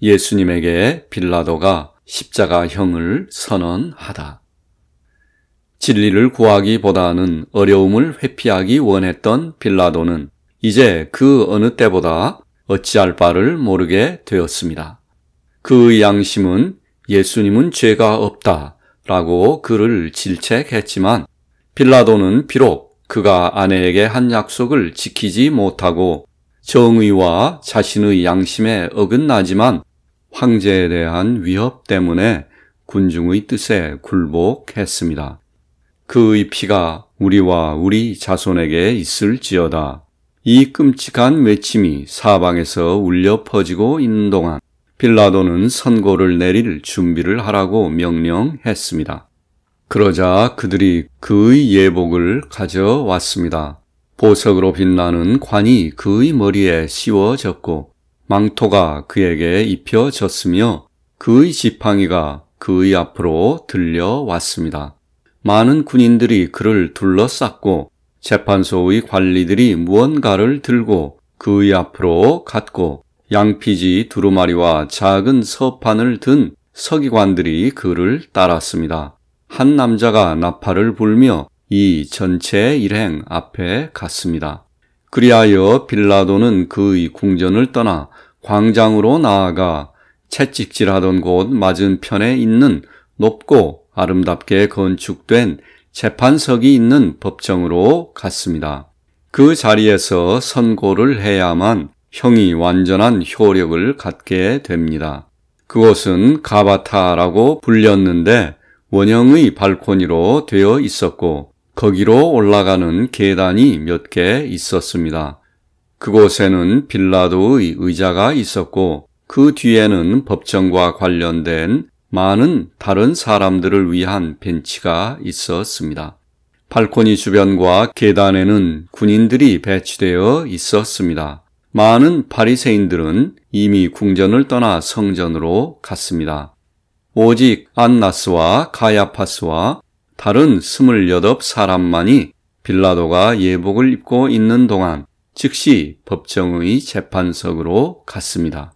예수님에게 빌라도가 십자가형을 선언하다. 진리를 구하기보다는 어려움을 회피하기 원했던 빌라도는 이제 그 어느 때보다 어찌할 바를 모르게 되었습니다. 그의 양심은 예수님은 죄가 없다라고 그를 질책했지만 빌라도는 비록 그가 아내에게 한 약속을 지키지 못하고 정의와 자신의 양심에 어긋나지만 황제에 대한 위협 때문에 군중의 뜻에 굴복했습니다. 그의 피가 우리와 우리 자손에게 있을지어다. 이 끔찍한 외침이 사방에서 울려 퍼지고 있는 동안 빌라도는 선고를 내릴 준비를 하라고 명령했습니다. 그러자 그들이 그의 예복을 가져왔습니다. 보석으로 빛나는 관이 그의 머리에 씌워졌고 망토가 그에게 입혀졌으며 그의 지팡이가 그의 앞으로 들려왔습니다. 많은 군인들이 그를 둘러쌌고 재판소의 관리들이 무언가를 들고 그의 앞으로 갔고 양피지 두루마리와 작은 서판을 든 서기관들이 그를 따랐습니다. 한 남자가 나팔을 불며 이 전체 일행 앞에 갔습니다. 그리하여 빌라도는 그의 궁전을 떠나 광장으로 나아가 채찍질하던 곳 맞은편에 있는 높고 아름답게 건축된 재판석이 있는 법정으로 갔습니다. 그 자리에서 선고를 해야만 형이 완전한 효력을 갖게 됩니다. 그곳은 가바타라고 불렸는데 원형의 발코니로 되어 있었고 거기로 올라가는 계단이 몇 개 있었습니다. 그곳에는 빌라도의 의자가 있었고 그 뒤에는 법정과 관련된 많은 다른 사람들을 위한 벤치가 있었습니다. 발코니 주변과 계단에는 군인들이 배치되어 있었습니다. 많은 바리새인들은 이미 궁전을 떠나 성전으로 갔습니다. 오직 안나스와 가야파스와 다른 28사람만이 빌라도가 예복을 입고 있는 동안 즉시 법정의 재판석으로 갔습니다.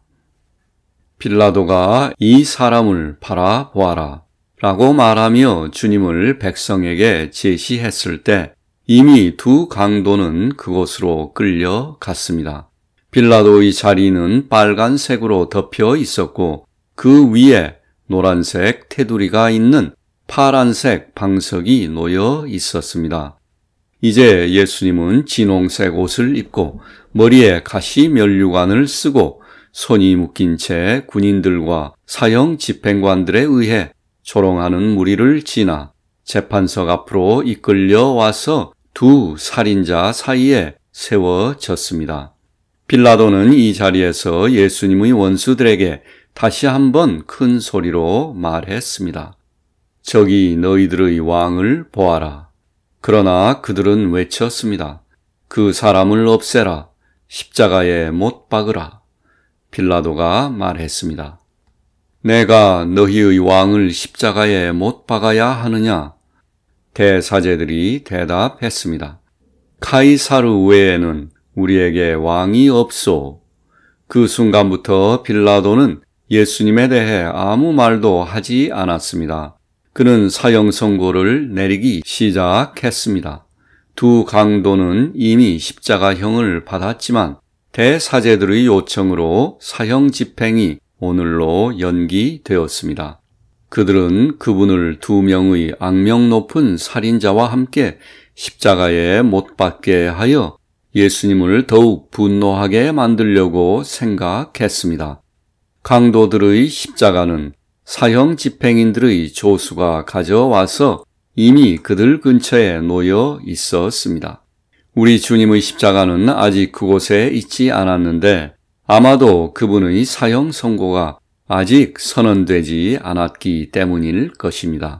빌라도가 이 사람을 바라보아라 라고 말하며 주님을 백성에게 제시했을 때 이미 두 강도는 그곳으로 끌려갔습니다. 빌라도의 자리는 빨간색으로 덮여 있었고 그 위에 노란색 테두리가 있는 파란색 방석이 놓여 있었습니다. 이제 예수님은 진홍색 옷을 입고 머리에 가시 면류관을 쓰고 손이 묶인 채 군인들과 사형 집행관들에 의해 조롱하는 무리를 지나 재판석 앞으로 이끌려 와서 두 살인자 사이에 세워졌습니다. 빌라도는 이 자리에서 예수님의 원수들에게 다시 한번 큰 소리로 말했습니다. 저기 너희들의 왕을 보아라. 그러나 그들은 외쳤습니다. 그 사람을 없애라. 십자가에 못 박으라. 빌라도가 말했습니다. 내가 너희의 왕을 십자가에 못 박아야 하느냐? 대사제들이 대답했습니다. 카이사르 외에는 우리에게 왕이 없소. 그 순간부터 빌라도는 예수님에 대해 아무 말도 하지 않았습니다. 그는 사형 선고를 내리기 시작했습니다. 두 강도는 이미 십자가형을 받았지만 대사제들의 요청으로 사형 집행이 오늘로 연기되었습니다. 그들은 그분을 두 명의 악명 높은 살인자와 함께 십자가에 못 박게 하여 예수님을 더욱 분노하게 만들려고 생각했습니다. 강도들의 십자가는 사형 집행인들의 조수가 가져와서 이미 그들 근처에 놓여 있었습니다. 우리 주님의 십자가는 아직 그곳에 있지 않았는데 아마도 그분의 사형 선고가 아직 선언되지 않았기 때문일 것입니다.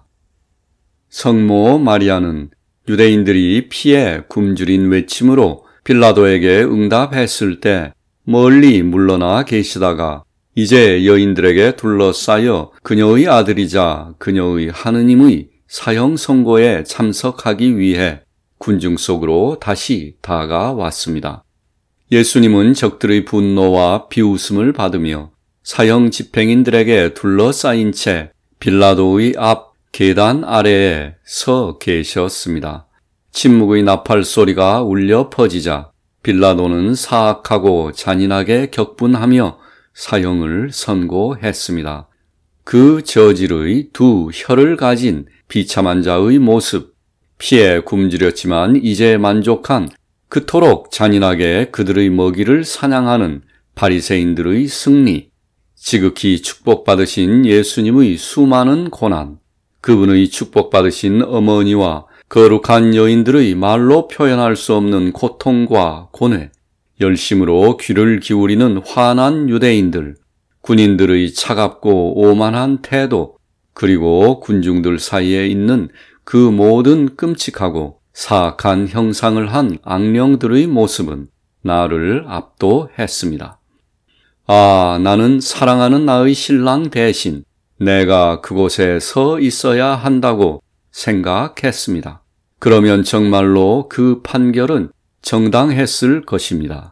성모 마리아는 유대인들이 피에 굶주린 외침으로 빌라도에게 응답했을 때 멀리 물러나 계시다가 이제 여인들에게 둘러싸여 그녀의 아들이자 그녀의 하느님의 사형 선고에 참석하기 위해 군중 속으로 다시 다가왔습니다. 예수님은 적들의 분노와 비웃음을 받으며 사형 집행인들에게 둘러싸인 채 빌라도의 앞 계단 아래에 서 계셨습니다. 침묵의 나팔 소리가 울려 퍼지자 빌라도는 사악하고 잔인하게 격분하며 사형을 선고했습니다. 그 저질의 두 혀를 가진 비참한 자의 모습, 피에 굶주렸지만 이제 만족한 그토록 잔인하게 그들의 먹이를 사냥하는 바리새인들의 승리, 지극히 축복받으신 예수님의 수많은 고난, 그분의 축복받으신 어머니와 거룩한 여인들의 말로 표현할 수 없는 고통과 고뇌, 열심으로 귀를 기울이는 화난 유대인들, 군인들의 차갑고 오만한 태도, 그리고 군중들 사이에 있는 그 모든 끔찍하고 사악한 형상을 한 악령들의 모습은 나를 압도했습니다. 아, 나는 사랑하는 나의 신랑 대신 내가 그곳에 서 있어야 한다고 생각했습니다. 그러면 정말로 그 판결은 정당했을 것입니다.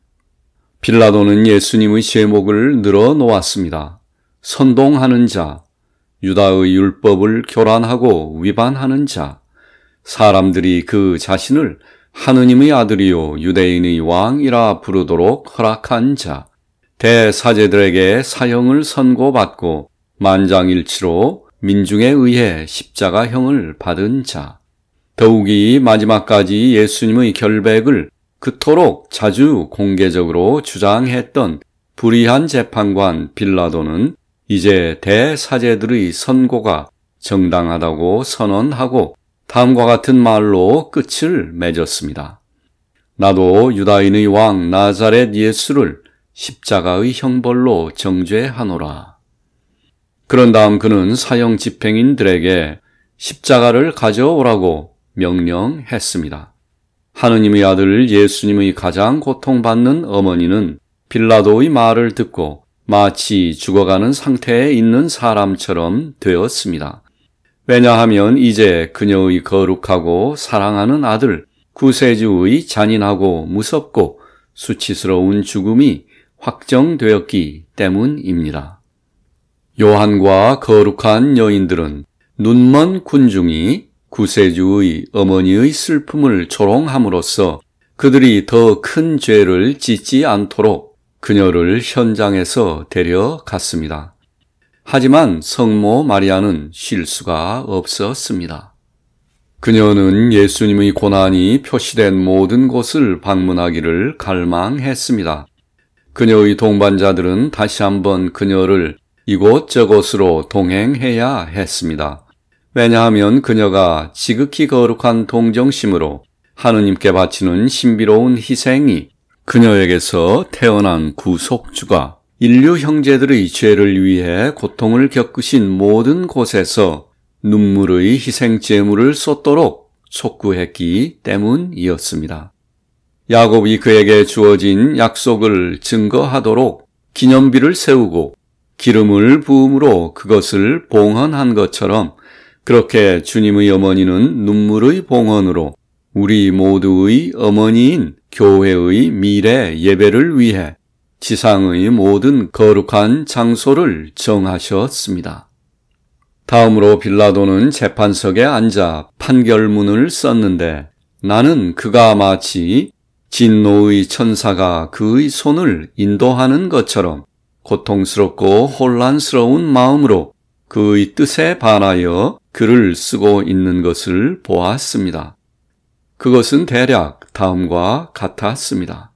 빌라도는 예수님의 제목을 늘어놓았습니다. 선동하는 자, 유다의 율법을 교란하고 위반하는 자, 사람들이 그 자신을 하느님의 아들이요 유대인의 왕이라 부르도록 허락한 자, 대사제들에게 사형을 선고받고 만장일치로 민중에 의해 십자가형을 받은 자, 더욱이 마지막까지 예수님의 결백을 그토록 자주 공개적으로 주장했던 불의한 재판관 빌라도는 이제 대사제들의 선고가 정당하다고 선언하고 다음과 같은 말로 끝을 맺었습니다. 나도 유다인의 왕 나자렛 예수를 십자가의 형벌로 정죄하노라. 그런 다음 그는 사형 집행인들에게 십자가를 가져오라고 명령했습니다. 하느님의 아들 예수님의 가장 고통받는 어머니는 빌라도의 말을 듣고 마치 죽어가는 상태에 있는 사람처럼 되었습니다. 왜냐하면 이제 그녀의 거룩하고 사랑하는 아들 구세주의 잔인하고 무섭고 수치스러운 죽음이 확정되었기 때문입니다. 요한과 거룩한 여인들은 눈먼 군중이 구세주의 어머니의 슬픔을 조롱함으로써 그들이 더 큰 죄를 짓지 않도록 그녀를 현장에서 데려갔습니다. 하지만 성모 마리아는 쉴 수가 없었습니다. 그녀는 예수님의 고난이 표시된 모든 곳을 방문하기를 갈망했습니다. 그녀의 동반자들은 다시 한번 그녀를 이곳저곳으로 동행해야 했습니다. 왜냐하면 그녀가 지극히 거룩한 동정심으로 하느님께 바치는 신비로운 희생이 그녀에게서 태어난 구속주가 인류 형제들의 죄를 위해 고통을 겪으신 모든 곳에서 눈물의 희생 제물을 쏟도록 촉구했기 때문이었습니다. 야곱이 그에게 주어진 약속을 증거하도록 기념비를 세우고 기름을 부음으로 그것을 봉헌한 것처럼 그렇게 주님의 어머니는 눈물의 봉헌으로 우리 모두의 어머니인 교회의 미래 예배를 위해 지상의 모든 거룩한 장소를 정하셨습니다. 다음으로 빌라도는 재판석에 앉아 판결문을 썼는데 나는 그가 마치 진노의 천사가 그의 손을 인도하는 것처럼 고통스럽고 혼란스러운 마음으로 그의 뜻에 반하여 글을 쓰고 있는 것을 보았습니다. 그것은 대략 다음과 같았습니다.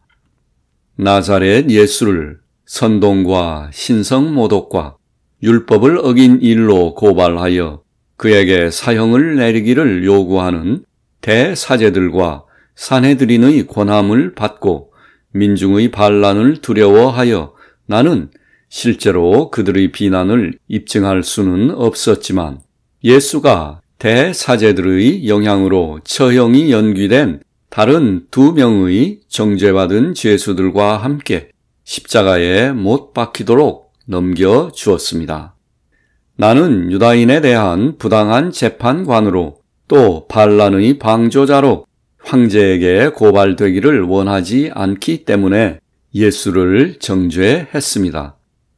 나자렛 예수를 선동과 신성모독과 율법을 어긴 일로 고발하여 그에게 사형을 내리기를 요구하는 대사제들과 산헤드린의 권함을 받고 민중의 반란을 두려워하여 나는 실제로 그들의 비난을 입증할 수는 없었지만 예수가 대사제들의 영향으로 처형이 연기된 다른 2명의 정죄받은 죄수들과 함께 십자가에 못 박히도록 넘겨주었습니다. 나는 유다인에 대한 부당한 재판관으로 또 반란의 방조자로 황제에게 고발되기를 원하지 않기 때문에 예수를 정죄했습니다.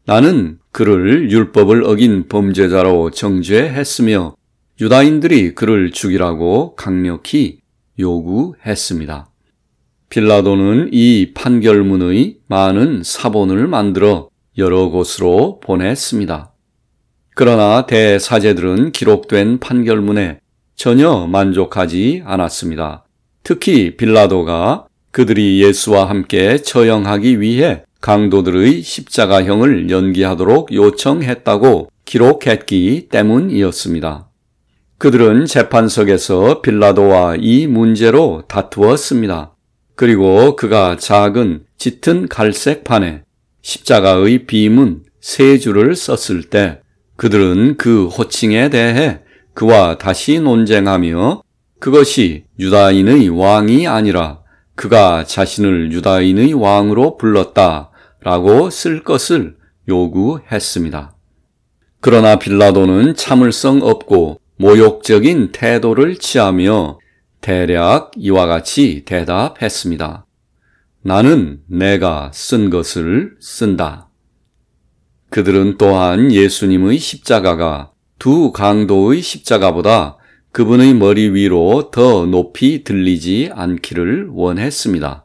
나는 그를 율법을 어긴 범죄자로 정죄했으며 유다인들이 그를 죽이라고 강력히 요구했습니다. 빌라도는 이 판결문의 많은 사본을 만들어 여러 곳으로 보냈습니다. 그러나 대사제들은 기록된 판결문에 전혀 만족하지 않았습니다. 특히 빌라도가 그들이 예수와 함께 처형하기 위해 강도들의 십자가형을 연기하도록 요청했다고 기록했기 때문이었습니다. 그들은 재판석에서 빌라도와 이 문제로 다투었습니다. 그리고 그가 작은 짙은 갈색 판에 십자가의 비문 3줄을 썼을 때 그들은 그 호칭에 대해 그와 다시 논쟁하며 그것이 유다인의 왕이 아니라 그가 자신을 유다인의 왕으로 불렀다라고 쓸 것을 요구했습니다. 그러나 빌라도는 참을성 없고 모욕적인 태도를 취하며 대략 이와 같이 대답했습니다. 나는 내가 쓴 것을 쓴다. 그들은 또한 예수님의 십자가가 두 강도의 십자가보다 그분의 머리 위로 더 높이 들리지 않기를 원했습니다.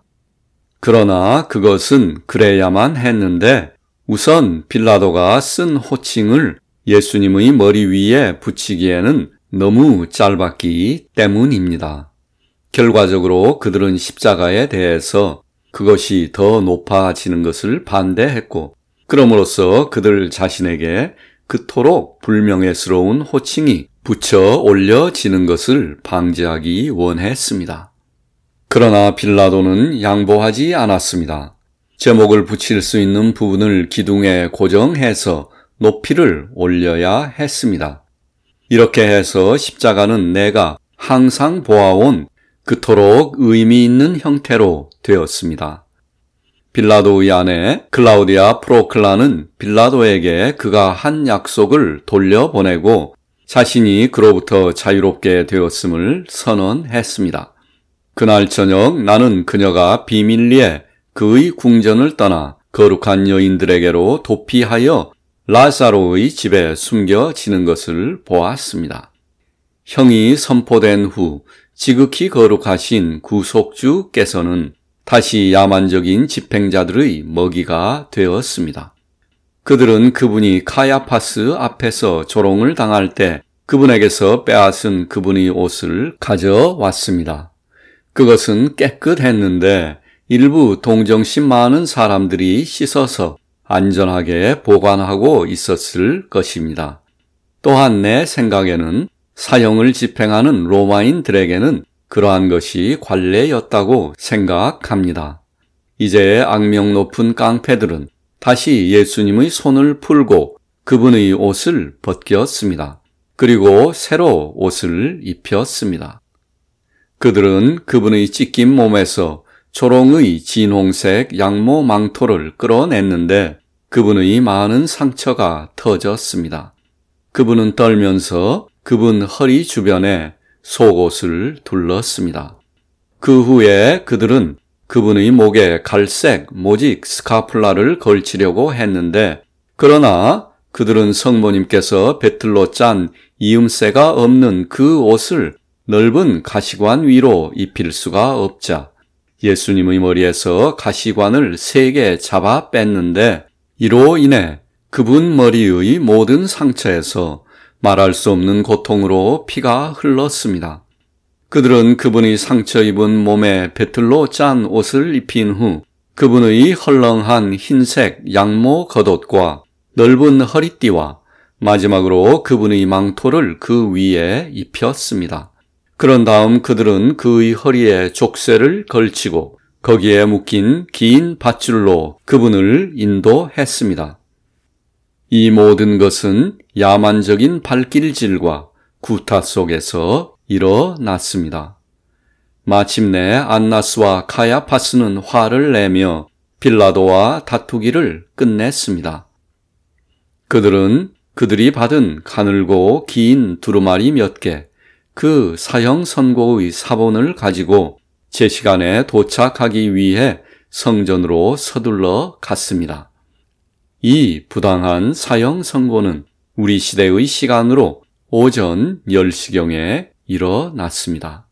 그러나 그것은 그래야만 했는데 우선 빌라도가 쓴 호칭을 예수님의 머리 위에 붙이기에는 너무 짧았기 때문입니다. 결과적으로 그들은 십자가에 대해서 그것이 더 높아지는 것을 반대했고 그럼으로써 그들 자신에게 그토록 불명예스러운 호칭이 붙여 올려지는 것을 방지하기 원했습니다. 그러나 빌라도는 양보하지 않았습니다. 제목을 붙일 수 있는 부분을 기둥에 고정해서 높이를 올려야 했습니다. 이렇게 해서 십자가는 내가 항상 보아온 그토록 의미 있는 형태로 되었습니다. 빌라도의 아내 클라우디아 프로클라는 빌라도에게 그가 한 약속을 돌려보내고 자신이 그로부터 자유롭게 되었음을 선언했습니다. 그날 저녁 나는 그녀가 비밀리에 그의 궁전을 떠나 거룩한 여인들에게로 도피하여 라사로의 집에 숨겨지는 것을 보았습니다. 형이 선포된 후 지극히 거룩하신 구속주께서는 다시 야만적인 집행자들의 먹이가 되었습니다. 그들은 그분이 카야파스 앞에서 조롱을 당할 때 그분에게서 빼앗은 그분의 옷을 가져왔습니다. 그것은 깨끗했는데 일부 동정심 많은 사람들이 씻어서 안전하게 보관하고 있었을 것입니다. 또한 내 생각에는 사형을 집행하는 로마인들에게는 그러한 것이 관례였다고 생각합니다. 이제 악명 높은 깡패들은 다시 예수님의 손을 풀고 그분의 옷을 벗겼습니다. 그리고 새로 옷을 입혔습니다. 그들은 그분의 찢긴 몸에서 초롱의 진홍색 양모 망토를 끌어냈는데 그분의 많은 상처가 터졌습니다. 그분은 떨면서 그분 허리 주변에 속옷을 둘렀습니다. 그 후에 그들은 그분의 목에 갈색 모직 스카플라를 걸치려고 했는데 그러나 그들은 성모님께서 배틀로 짠 이음새가 없는 그 옷을 넓은 가시관 위로 입힐 수가 없자 예수님의 머리에서 가시관을 3개 잡아 뺐는데 이로 인해 그분 머리의 모든 상처에서 말할 수 없는 고통으로 피가 흘렀습니다. 그들은 그분이 상처 입은 몸에 배틀로 짠 옷을 입힌 후 그분의 헐렁한 흰색 양모 겉옷과 넓은 허리띠와 마지막으로 그분의 망토를 그 위에 입혔습니다. 그런 다음 그들은 그의 허리에 족쇄를 걸치고 거기에 묶인 긴 밧줄로 그분을 인도했습니다. 이 모든 것은 야만적인 발길질과 구타 속에서 일어났습니다. 마침내 안나스와 카야파스는 화를 내며 빌라도와 다투기를 끝냈습니다. 그들은 그들이 받은 가늘고 긴 두루마리 몇 개, 그 사형 선고의 사본을 가지고 제 시간에 도착하기 위해 성전으로 서둘러 갔습니다. 이 부당한 사형 선고는 우리 시대의 시간으로 오전 10시경에 일어났습니다.